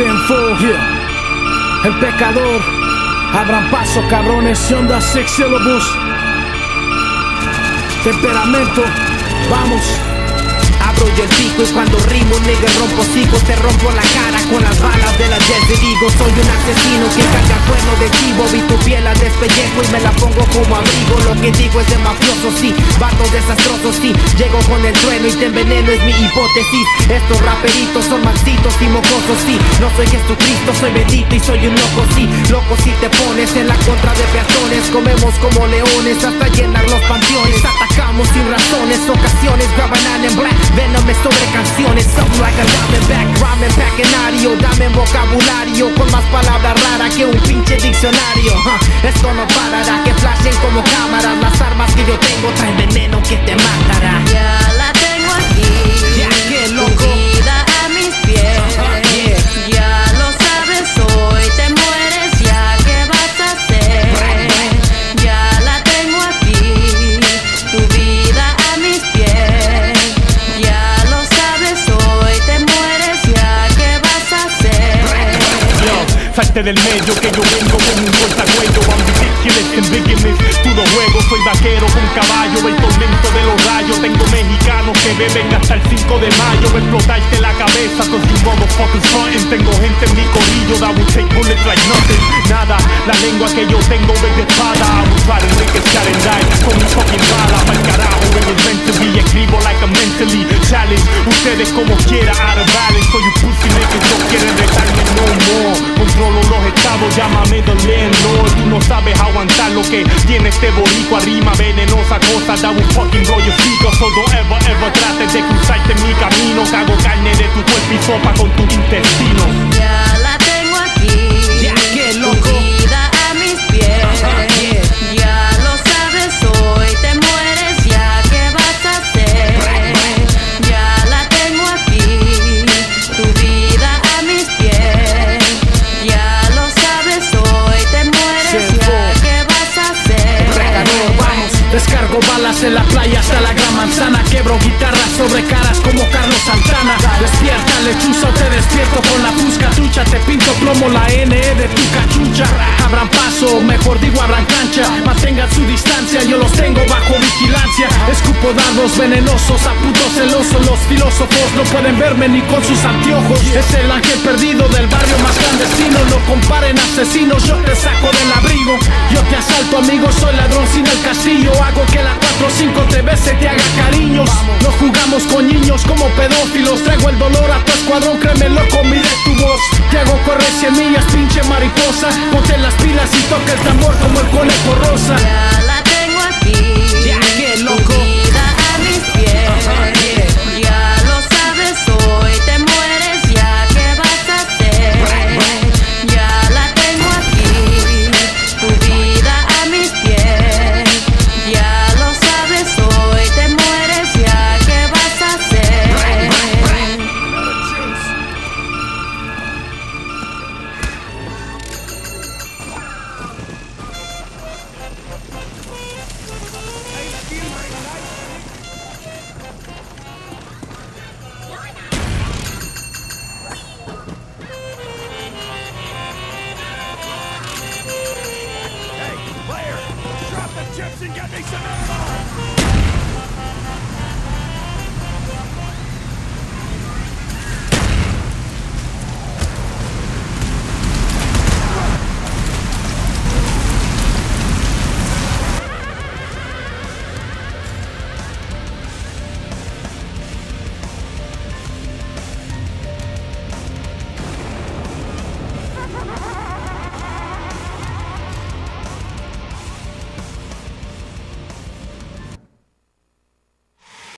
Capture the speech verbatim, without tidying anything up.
Sinful, yeah. El pecador. Abran paso, cabrones. Onda Six Syllables. Temperamento. Vamos. Abro yo el pico y cuando rimo, nigga, rompo hocico. Te rompo la cara con las balas de la diez y digo soy un asesino que carga cuerno de chivo. Vi tu piel al despellejo y me la pongo como abrigo. Lo que digo es de mafioso, sí, vatos desastrosos, sí. Llego con el trueno y te enveneno, es mi hipótesis. Estos raperitos son maxitos y mocosos, sí. No soy Jesucristo, soy bendito y soy un loco, sí. Loco si te pones en la contra de peatones. Comemos como leones hasta llenar los panteones. Atacamos sin razones, ocasiones, graban en black. Véname sobre canciones, something like a Diamondback, ramen packenario, dame vocabulario con más palabras raras que un pinche diccionario. huh. Esto no parará, que flashen como cámaras. Las armas que yo tengo traen veneno que te matará. Ya la tengo aquí, Ya, qué loco. tu vida a mis pies. Uh-huh, yeah. Ya lo sabes, hoy te mueres, ya qué vas a hacer. Ya la tengo aquí, tu vida a mis pies. Ya lo sabes, hoy te mueres, ya qué vas a hacer. Yo, salte del medio que yo vengo con un cortacuello. I'm ridiculous and bigamous, todo juego. Soy vaquero con caballo, el tormento de los rayos. Tengo mexicanos que beben hasta el cinco de mayo. Explotarte la cabeza, cause you motherfuckers frontin'. Tengo gente en mi corillo that will take bullets like nothing. Nada, la lengua que yo tengo es de espada. I will try to make it shot and die con mi fucking bala. Pa'l carajo, it was meant to be. Escribo like a mentally challenge. Ustedes como quiera, out of balance. So you pussy niggas no quieren retarme no more. Controlo los estados, llámame the landlord. Tú no sabes aguantar lo que tiene este boricua. Rima venenosa, cosa that will fucking blow your speaker. So don't ever, ever trates de cruzarte en mi camino. Cago carne de tu cuerpo y sopa con tu intestino. Ya la tengo aquí, Ya, qué loco. tu vida a mis pies. Uh-huh, yeah. Ya lo sabes, hoy te mueres, ya qué vas a hacer. Ya la tengo aquí, tu vida a mis pies. Ya lo sabes, hoy te mueres, ya qué vas a hacer. Pecador, vamos. Descargo balas en la playa hasta la gran manzana. Quebro guitarras sobre caras como Carlos Santana. Despierta lechuza o te despierto con la fusca tucha. Te pinto plomo la N E de tu cachucha. Abran paso, mejor digo abran cancha. Mantengan su distancia, yo los tengo bajo vigilancia. Escupo dardos venenosos a putos celosos. Los filósofos no pueden verme ni con sus anteojos. Es el ángel perdido del barrio más clandestino. No comparen asesinos, yo te saco del abrigo. Yo te asalto amigo, soy ladrón sin el castillo. Hago que la cuatro cinco T V se te haga cariños. No jugamos con niños como pedófilos. Traigo el dolor a tu escuadrón, créeme loco, mire tu voz. Te hago correr cien millas, pinche mariposa. Ponte las pilas y toca el tambor como el conejo rosa. Ya la tengo aquí, Ya, qué tu loco. vida a mis pies. Uh-huh, yeah. Ya lo sabes, hoy te mueres, ya qué vas a hacer. Ya la tengo aquí, tu vida a mis pies. Ya lo sabes, hoy te mueres, ya qué vas a hacer. Hey, player, drop the chips and get me some ammo!